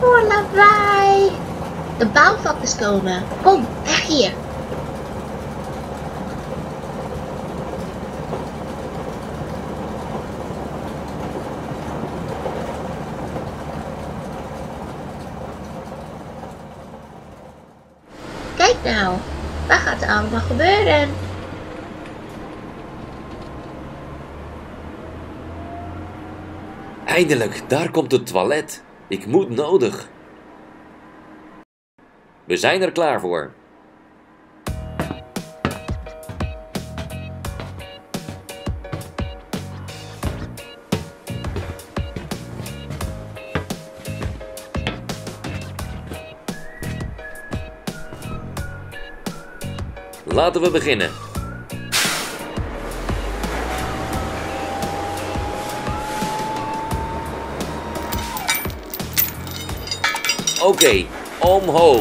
voor lawaai? De bouwvakkers komen. Kom, weg hier. Kijk nou, wat gaat er allemaal gebeuren? Eindelijk, daar komt het toilet. Ik moet nodig. We zijn er klaar voor. Laten we beginnen. Oké, omhoog.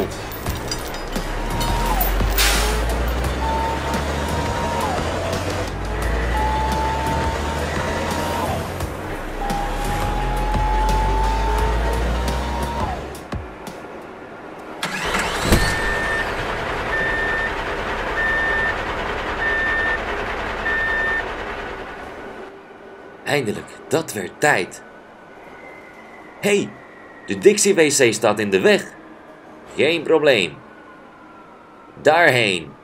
Eindelijk, dat werd tijd. Hé, de Dixie-wc staat in de weg. Geen probleem. Daarheen.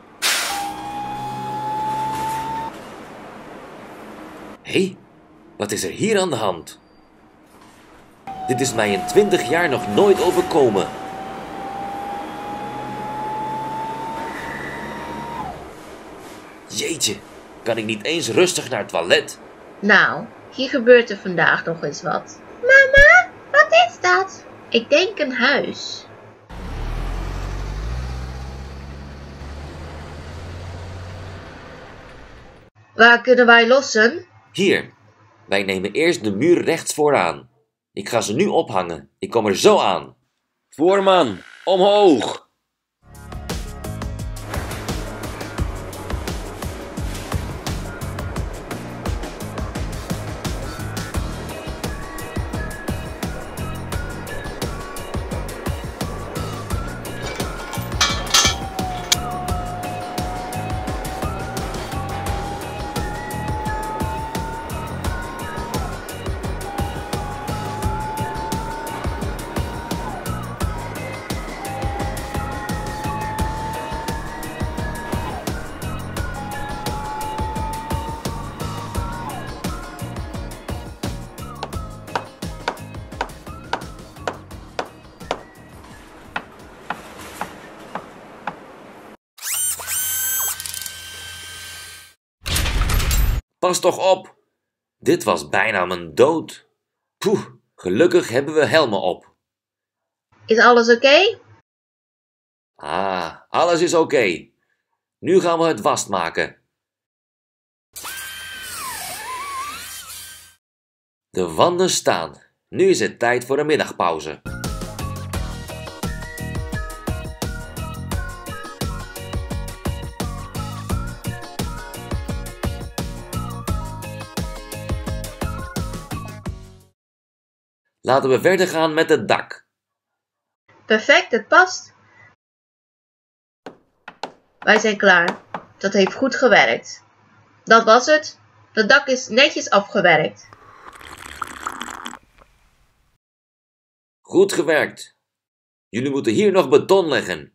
Hé, wat is er hier aan de hand? Dit is mij in 20 jaar nog nooit overkomen. Jeetje, kan ik niet eens rustig naar het toilet? Nou, hier gebeurt er vandaag nog eens wat. Mama, wat is dat? Ik denk een huis. Waar kunnen wij lossen? Hier, wij nemen eerst de muur rechts vooraan. Ik ga ze nu ophangen. Ik kom er zo aan. Voorman, omhoog! Pas toch op! Dit was bijna mijn dood. Poeh, gelukkig hebben we helmen op. Is alles oké? Ah, alles is oké. Nu gaan we het vastmaken. De wanden staan. Nu is het tijd voor een middagpauze. Laten we verder gaan met het dak. Perfect, het past. Wij zijn klaar. Dat heeft goed gewerkt. Dat was het. Het dak is netjes afgewerkt. Goed gewerkt. Jullie moeten hier nog beton leggen.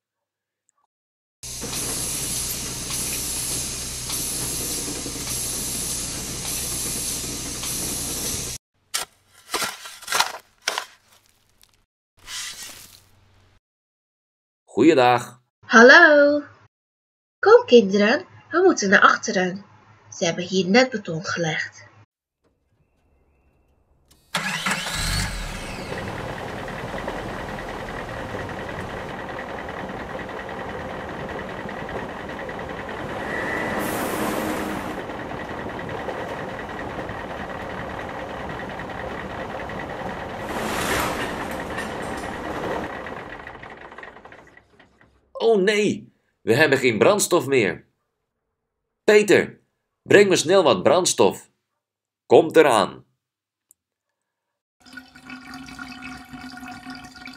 Goeiedag. Hallo. Kom kinderen, we moeten naar achteren. Ze hebben hier net beton gelegd. Oh nee, we hebben geen brandstof meer. Peter, breng me snel wat brandstof. Komt eraan.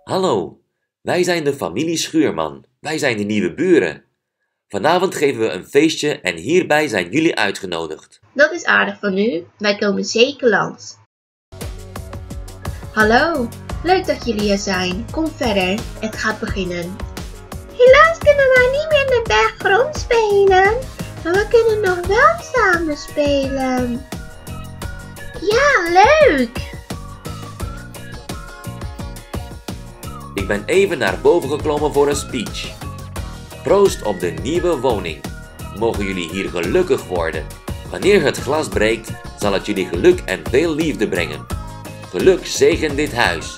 Hallo, wij zijn de familie Schuurman. Wij zijn de nieuwe buren. Vanavond geven we een feestje en hierbij zijn jullie uitgenodigd. Dat is aardig van u. Wij komen zeker langs. Hallo, leuk dat jullie er zijn. Kom verder, het gaat beginnen. Helaas kunnen wij niet meer in de berggrond spelen, maar we kunnen nog wel samen spelen. Ja, leuk! Ik ben even naar boven geklommen voor een speech. Proost op de nieuwe woning. Mogen jullie hier gelukkig worden. Wanneer het glas breekt, zal het jullie geluk en veel liefde brengen. Geluk zegen dit huis.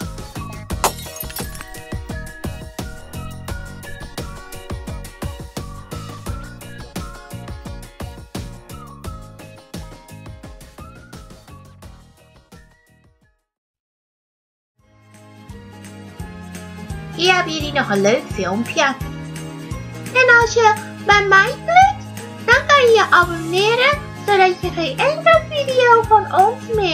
Hier hebben jullie nog een leuk filmpje. En als je bij mij klikt, dan kan je je abonneren, zodat je geen enkele video van ons meer